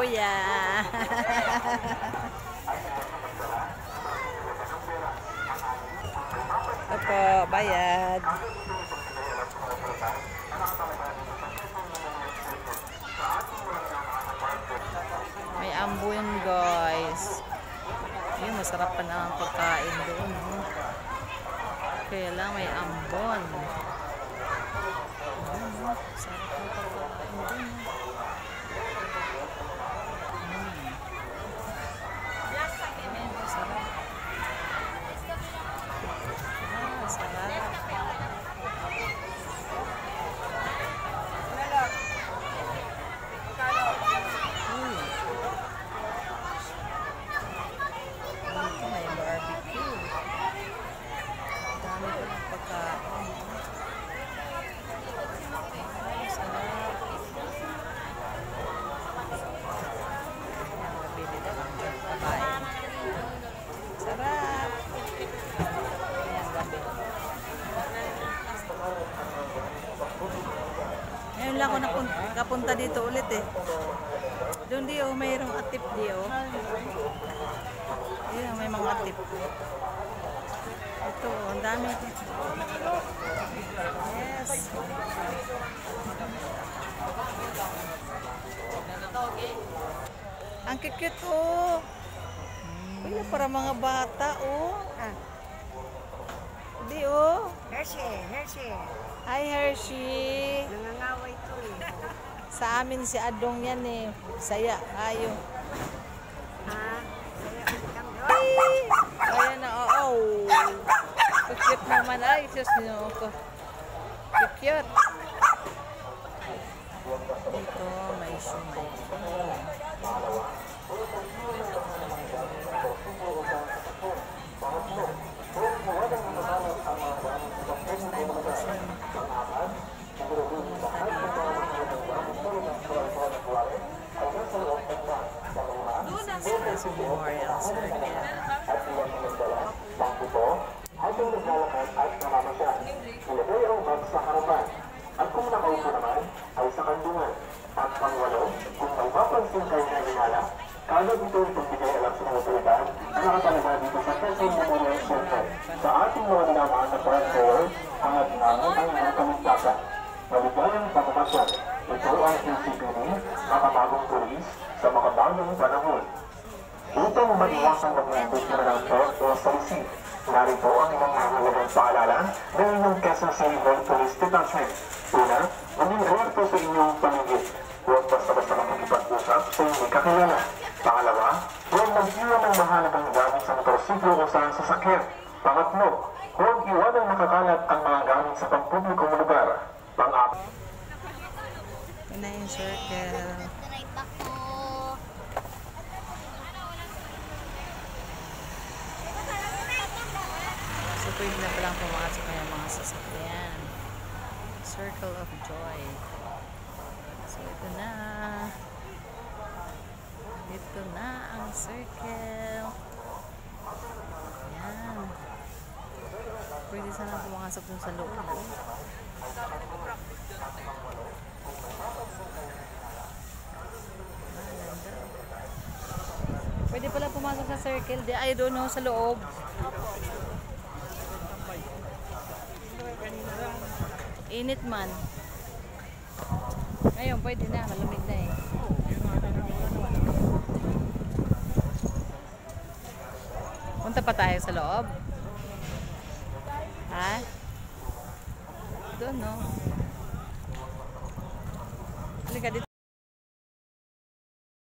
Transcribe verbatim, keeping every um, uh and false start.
kuya. Ito po, bayad. May ambo yun, guys. Yun, masarap pa na ang pagkain doon. Oh. Kaya lang may ambon. Oh, sarap ang pagkain doon. Hmm. Sarap. Ah, sarap. Sarap. Ayan, gabi. Ngayon lang ako nakapunta dito ulit eh. Doon di oh, mayroong atip di oh. Ayan, may mga atip. Ito, ang dami. Yes. Ang cute oh. Wala para mga bata oh. Ah. Di oh. Hershey, Hershey. Hi Hershey. Nangangaway to eh. Sa amin si Adong yan eh. Saya, ayo. Ha? Saya ang Ayan na, oo. Oh, oh. Cute naman. Ay, sus nyo ko. Cute. Dito, may shumay. First time ko kasi sa Memorial Circle. Habang naglalakad at namamasya, ilagay ang bag sa harapan. At kung nakaupo naman, ay sa kandungan. At pangwalo, kung may mapansin kayo na hinala, kagad ito itong bigay alam sa mga otoridad na nakatalaga dito sa Quezon Memorial Circle. Sa ating mga minamaan na barangay, ang atinangan ang mga kamigtasan. Maligayang pamamasyan. Ito ang Q C P D, makabagong pulis sa makabagong panahon. Upang maiwasang mag-imbiktima ng threat o salisi, narito ang ilang mahalagang paalala ng inyong Quezon City Police Detachment. Una, maging alerto sa inyong paligid. Huwag basta-basta makikipag-usap sa inyong kakilala. Pangalawa, huwag mag-iwan ng mahalagang gamit sa motorsiklo o sa sasakyan. Pangatlo, huwag iwan ang nakakalat ang mga gamit sa pampublikong lugar. Pang-apat. Yun na yung circle. So, pwede na palang pumasok na yung mga sasakyan. Circle of Joy. So, ito na. Ito na ang circle. Ayan. Pwede sana pumasok dun sa loob. Pwede pala pumasok sa circle. Di, I don't know, sa loob. Init man. Ngayon, pwede na. Malamig na eh. Punta pa tayo sa loob. Ha? Doon, no? Halika dito.